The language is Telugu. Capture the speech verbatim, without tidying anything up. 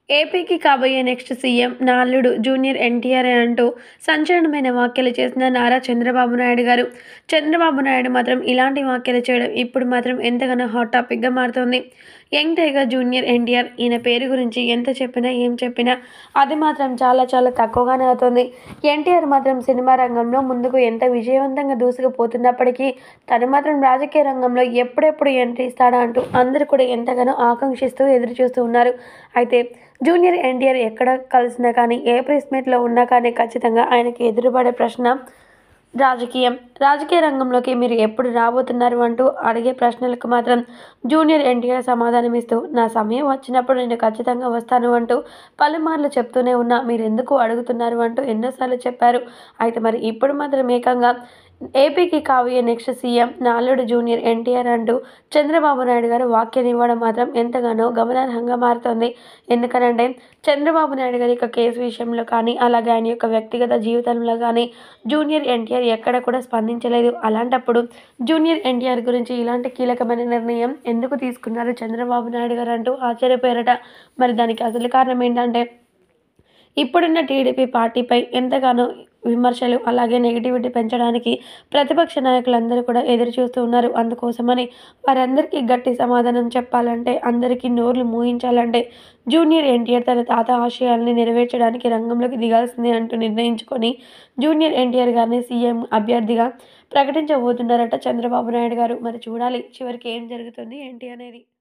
ఏపీకి కాబోయే నెక్స్ట్ సీఎం నా అల్లుడు జూనియర్ ఎన్టీఆర్ అంటూ సంచలనమైన వ్యాఖ్యలు చేసిన నారా చంద్రబాబు నాయుడు గారు. చంద్రబాబు నాయుడు మాత్రం ఇలాంటి వ్యాఖ్యలు చేయడం ఇప్పుడు మాత్రం ఎంతగానో హాట్ టాపిక్గా మారుతోంది. యంగ్ టైగర్ జూనియర్ ఎన్టీఆర్ ఈయన పేరు గురించి ఎంత చెప్పినా ఏం చెప్పినా అది మాత్రం చాలా చాలా తక్కువగానే అవుతుంది. ఎన్టీఆర్ మాత్రం సినిమా రంగంలో ముందుకు ఎంత విజయవంతంగా దూసుకుపోతున్నప్పటికీ తను మాత్రం రాజకీయ రంగంలో ఎప్పుడెప్పుడు ఎంట్రీ ఇస్తాడా అంటూ అందరూ కూడా ఎంతగానో ఆకాంక్షిస్తూ ఎదురు చూస్తూ ఉన్నారు. అయితే జూనియర్ ఎన్టీఆర్ ఎక్కడ కలిసినా కానీ ఏ ప్రెస్ మీట్లో ఉన్నా కానీ ఖచ్చితంగా ఆయనకి ఎదురుపడే ప్రశ్న రాజకీయం. రాజకీయ రంగంలోకి మీరు ఎప్పుడు రాబోతున్నారు అంటూ అడిగే ప్రశ్నలకు మాత్రం జూనియర్ ఎన్టీఆర్ సమాధానం ఇస్తూ నా సమయం వచ్చినప్పుడు నేను ఖచ్చితంగా వస్తాను అంటూ పలుమార్లు చెప్తూనే ఉన్నా మీరు ఎందుకు అడుగుతున్నారు అంటూ ఎన్నోసార్లు చెప్పారు. అయితే మరి ఇప్పుడు మాత్రం ఏకంగా ఏపీకి కాబోయే నెక్స్ట్ సీఎం నా అల్లుడు జూనియర్ ఎన్టీఆర్ అంటూ చంద్రబాబు నాయుడు గారు వ్యాఖ్యనివ్వడం మాత్రం ఎంతగానో గమనార్హంగా మారుతోంది. ఎందుకనంటే చంద్రబాబు నాయుడు గారి యొక్క కేసు విషయంలో కానీ అలాగే ఆయన యొక్క వ్యక్తిగత జీవితంలో కానీ జూనియర్ ఎన్టీఆర్ ఎక్కడ కూడా స్పందించలేదు. అలాంటప్పుడు జూనియర్ ఎన్టీఆర్ గురించి ఇలాంటి కీలకమైన నిర్ణయం ఎందుకు తీసుకున్నారు చంద్రబాబు నాయుడు గారు అంటూ ఆశ్చర్యపోయారట. మరి దానికి అసలు కారణం ఏంటంటే ఇప్పుడున్న టీడీపీ పార్టీపై ఎంతగానో విమర్శలు అలాగే నెగిటివిటీ పెంచడానికి ప్రతిపక్ష నాయకులందరూ కూడా ఎదురు చూస్తూ ఉన్నారు. అందుకోసమని వారందరికీ గట్టి సమాధానం చెప్పాలంటే అందరికీ నోర్లు మూయించాలంటే జూనియర్ ఎన్టీఆర్ తన తాత ఆశయాల్ని నెరవేర్చడానికి రంగంలోకి దిగాల్సిందే అంటూ నిర్ణయించుకొని జూనియర్ ఎన్టీఆర్ గారిని సీఎం అభ్యర్థిగా ప్రకటించబోతున్నారట చంద్రబాబు నాయుడు గారు. మరి చూడాలి చివరికి ఏం జరుగుతుంది ఏంటి అనేది.